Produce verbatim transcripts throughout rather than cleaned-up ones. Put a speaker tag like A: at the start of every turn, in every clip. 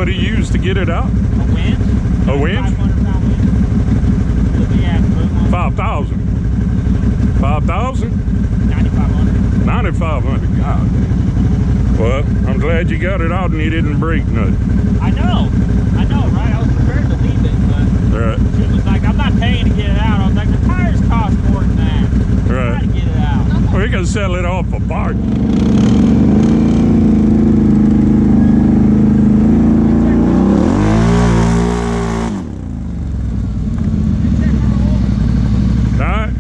A: What do you use to get it out?
B: A winch.
A: A winch?
B: five hundred pound winch.
A: five thousand. five thousand?
B: ninety-five hundred.
A: ninety-five hundred. God. Well, I'm glad you got it out and you didn't break nothing.
B: I know. I know, right? I was prepared to leave it, but
A: Right.
B: she was like, I'm not paying to get it out. I was like, the tires cost more than that.
A: Right.
B: I gotta get it out.
A: We're gonna sell it off for part. Alright.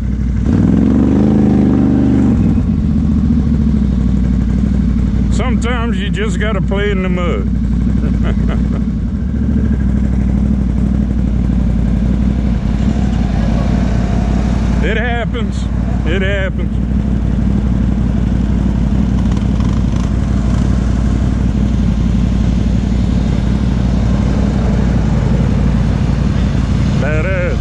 A: Sometimes you just gotta play in the mud. It happens. It happens. That is.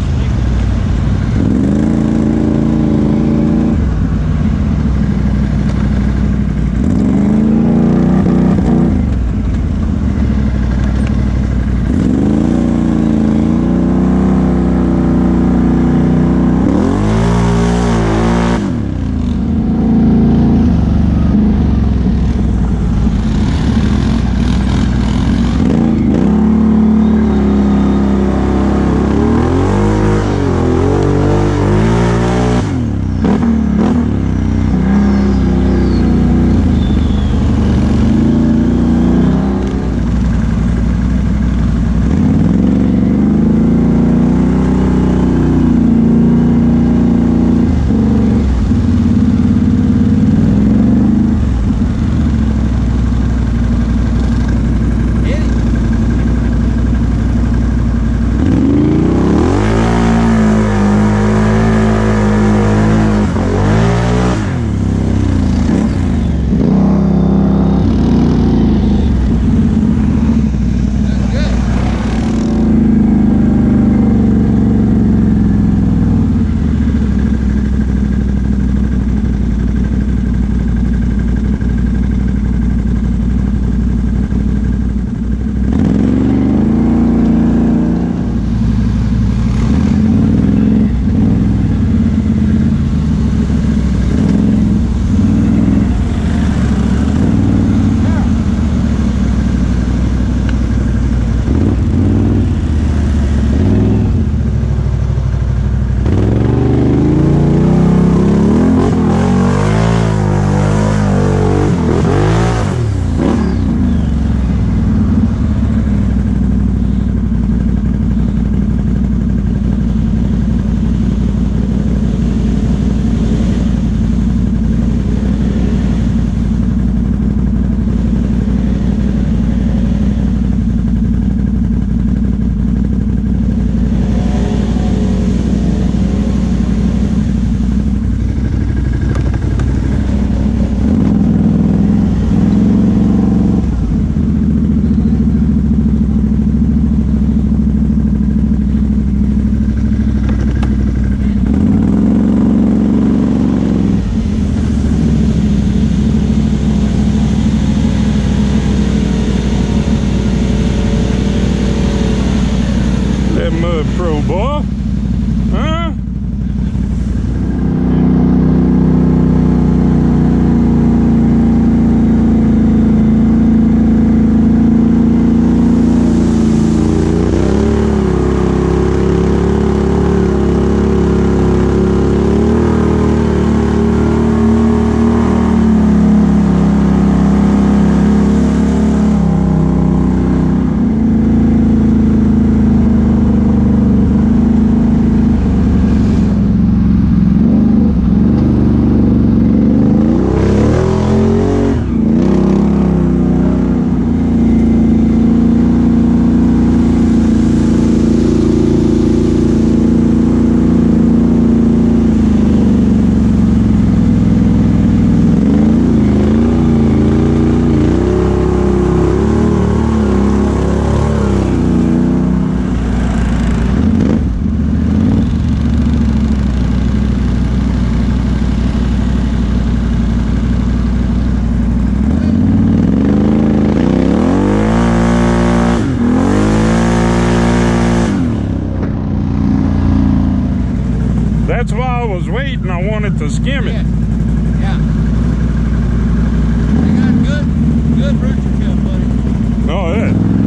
A: wanted to skim it.
C: Yeah. Yeah. They got good, good rooster tail, buddy.
A: Oh, yeah.